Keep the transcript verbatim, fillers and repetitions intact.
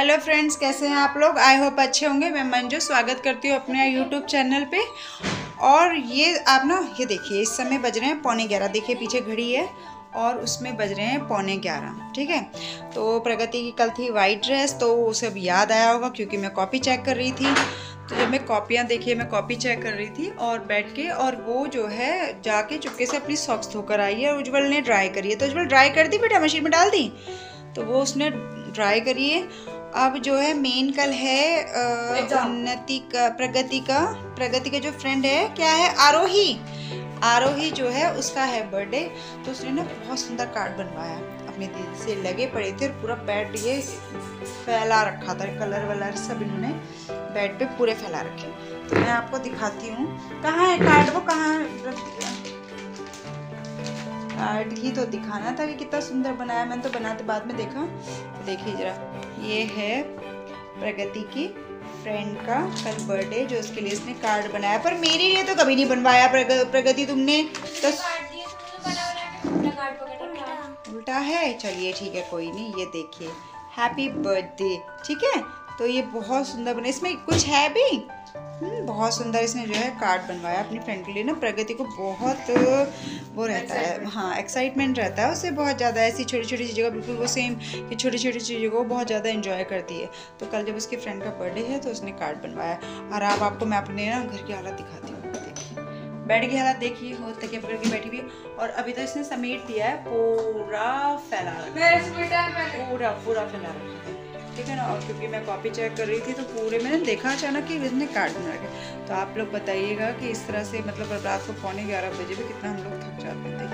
Hello friends, कैसे हैं आप लोग। आई होप अच्छे होंगे। मैं मंजू स्वागत करती हूँ अपने यूट्यूब चैनल पे। और ये आप ना ये देखिए, इस समय बज रहे हैं पौने ग्यारह। देखिए पीछे घड़ी है और उसमें बज रहे हैं पौने ग्यारह। ठीक है, तो प्रगति की कल थी वाइट ड्रेस, तो उसे अब याद आया होगा क्योंकि मैं कॉपी चेक कर रही थी। तो जब मैं कॉपियाँ देखिए मैं कॉपी चेक कर रही थी और बैठ के, और वो जो है जाके चुपके से अपनी सॉक्स धोकर आई है। उज्जवल ने ड्राई करी है, तो उज्जवल ड्राई कर दी बेटा, मशीन में डाल दी, तो वो उसने ड्राई करी है। अब जो है मेन कल है उन्नति का, प्रगति का प्रगति का जो फ्रेंड है, क्या है, आरोही आरोही जो है उसका है बर्थडे। तो उसने ना बहुत सुंदर कार्ड बनवाया अपनी दीदी से, लगे पड़े थे, पूरा बेड ये फैला रखा था, कलर वलर सब इन्होंने बेड पे पूरे फैला रखे। तो मैं आपको दिखाती हूँ, कहाँ है कार्ड, वो कहाँ रख दिया कार्ड ही तो दिखाना था कि कितना सुंदर बनाया। मैंने तो बनाते बाद में देखा। तो देखिए जरा, ये है प्रगति की फ्रेंड का कल बर्थडे, जो उसके लिए इसने कार्ड बनाया। पर मेरे लिए तो कभी नहीं बनवाया प्रग, प्रगति तुमने तो उल्टा है। चलिए ठीक है, कोई नहीं। ये देखिए, हैप्पी बर्थडे। ठीक है, तो ये बहुत सुंदर बना, इसमें कुछ है भी बहुत सुंदर। इसने जो है कार्ड बनवाया अपनी फ्रेंड के लिए ना। प्रगति को बहुत वो रहता है, हाँ एक्साइटमेंट रहता है उसे बहुत ज़्यादा, ऐसी छोटी छोटी चीज़ों का बिल्कुल वो सेम कि छोटी छोटी चीज़ों को बहुत ज़्यादा एंजॉय करती है। तो कल जब उसकी फ्रेंड का बर्थडे है तो उसने कार्ड बनवाया। और अब आपको मैं अपने ना घर की हालत दिखाती हूँ। देखिए बेड की हालत देखिए, हो तकिया पकड़ के बैठी हुई, और अभी तो इसने समेट दिया है, पूरा फैला रखा, पूरा पूरा फैला रखा है। ठीक है ना। और क्योंकि मैं कॉपी चेक कर रही थी तो पूरे मैंने देखा अचानक कि इसने कार्ड बना रखे। तो आप लोग बताइएगा कि इस तरह से मतलब रात को पौने ग्यारह बजे भी कितना हम लोग थक जाते हैं।